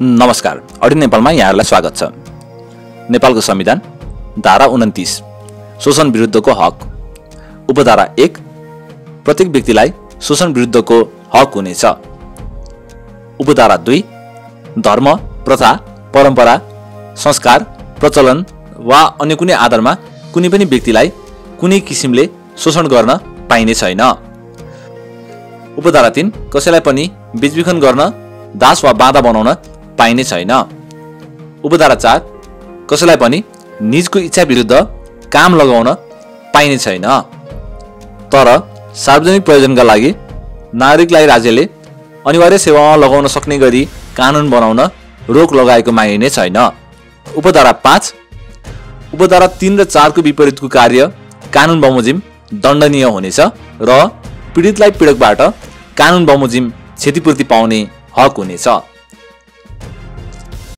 नमस्कार, अडियो नेपालमा यहाँहरूलाई स्वागत छ। नेपालको संविधान धारा 29 शोषण विरुद्धको हक, उपधारा 1 प्रत्येक व्यक्तिलाई शोषण विरुद्धको हक हुनेछ। उपधारा 2 धर्म, प्रथा, परम्परा, संस्कार, प्रचलन वा अन्य कुनै आधारमा कुनै पनि व्यक्तिलाई कुनै किसिमले शोषण गर्न पाइने छैन। उपधारा 3 कसैलाई पनि बेचबिखन गर्न, दास वा बाधा बनाउन पाइने छैन। उपधारा 4 कसैलाई पनि निजको इच्छा विरुद्ध काम लगाउन पाइने छैन। तर सार्वजनिक प्रयोजनका लागि नागरिकलाई राज्यले अनिवार्य सेवामा लगाउन सक्ने गरी कानुन बनाउन रोक लगाएको मानिने छैन। उपधारा 5 उपधारा 3 र 4 को विपरीतको कार्य कानुन बमोजिम दण्डनीय हुनेछ र पीडितलाई पीडकबाट कानुन बमोजिम क्षतिपूर्ति पाउने हक हुनेछ।